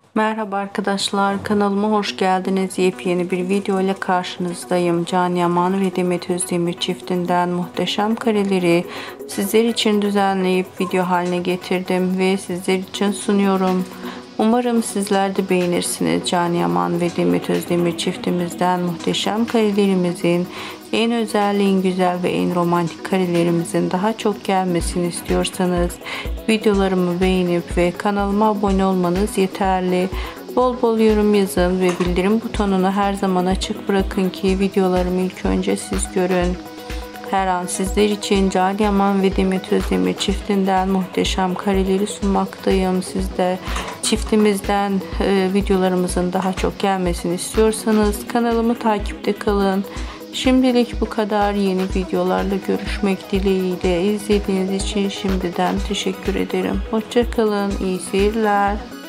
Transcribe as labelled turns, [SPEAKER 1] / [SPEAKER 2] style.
[SPEAKER 1] Merhaba arkadaşlar, kanalıma hoş geldiniz. Yepyeni bir video ile karşınızdayım. Can Yaman ve Demet Özdemir çiftinden muhteşem kareleri sizler için düzenleyip video haline getirdim ve sizler için sunuyorum. Umarım sizler de beğenirsiniz. Can Yaman ve Demet Özdemir çiftimizden muhteşem karelerimizin en özel, en güzel ve en romantik karelerimizin daha çok gelmesini istiyorsanız videolarımı beğenip ve kanalıma abone olmanız yeterli. Bol bol yorum yazın ve bildirim butonunu her zaman açık bırakın ki videolarımı ilk önce siz görün. Her an sizler için Can Yaman ve Demet Özdemir çiftinden muhteşem kareleri sunmaktayım. Siz de çiftimizden videolarımızın daha çok gelmesini istiyorsanız kanalımı takipte kalın. Şimdilik bu kadar. Yeni videolarla görüşmek dileğiyle. İzlediğiniz için şimdiden teşekkür ederim. Hoşça kalın. İyi seyirler.